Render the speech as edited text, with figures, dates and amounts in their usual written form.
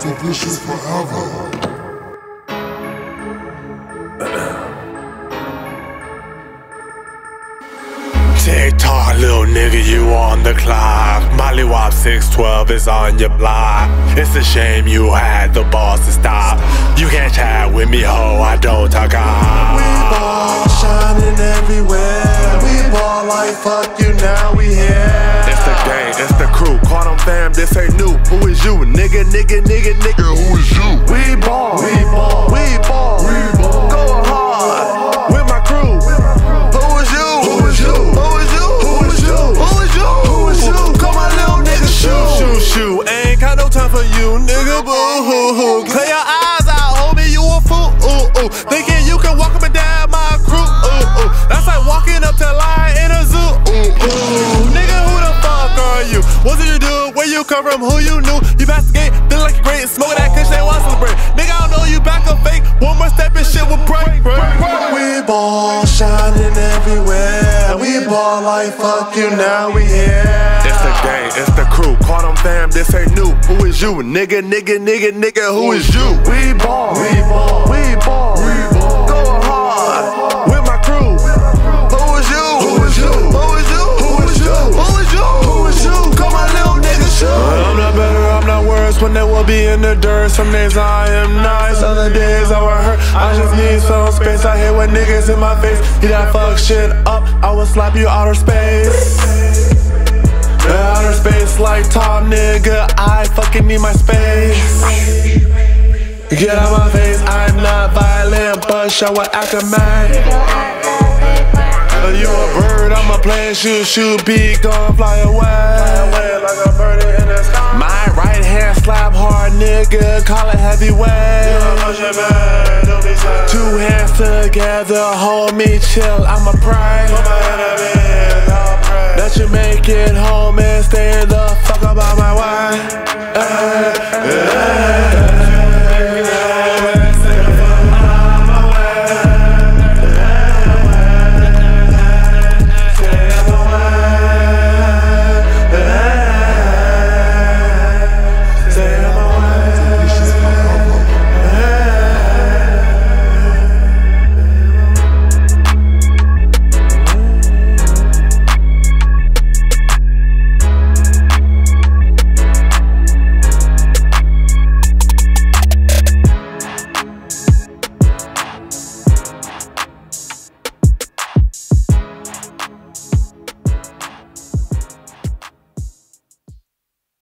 to push you forever. TikTok, little nigga, you on the clock. Molly Wop 612 is on your block. It's a shame you had the balls to stop. You can't chat with me, ho, I don't talk out. We ball, shining everywhere. We ball like fuck you, now we here. It's the gang, it's the crew. Call them fam, this ain't new. Who is you? Nigga, nigga, nigga, nigga, who is you? We ball, we ball, we ball, we ball. Going hard with my crew. Who is you? Who is you? Who is you? Who is you? Who is you? Who is you? Call my little nigga shoot. Ain't got no time for you, nigga, boo-hoo-hoo. Clear your eyes out, homie, you a fool, ooh. Thinking you can walk up and down my crew, ooh. That's like walking up to a lion in a zoo, ooh. Nigga, who the fuck are you? What did you do? Where you come from? Who you knew? You passed the gate, feeling like you're great, smoking that kush, they want to celebrate. Nigga, I don't know you back up fake. One more step and shit will break. We ball, shining everywhere. We ball like fuck you, now we here. It's the gang, it's the crew. Call them fam, this ain't new. Who is you? Nigga, nigga, nigga, nigga, who is you? We ball, we ball, we ball, we ball. Going hard with my crew. Who is you? Who is you? Who is you? Who is you? Who is you? Who is you? Call my little nigga shoot. I'm not better, I'm not worse. When they will be in the dirt. Some days I am nice, other days I will hurt. I just need some space. I hate when niggas in my face. You that fuck shit up, I will slap you outer space. Outer space like Tom, nigga, I fucking need my space. Get out my face, I'm not violent, but show what after man. You a bird, I'm a plane, shoot, be gone, fly away like a bird in the sky. My right hand slap hard, nigga, call it heavyweight. Two hands together, hold me chill, I'ma pray that you make it home and stay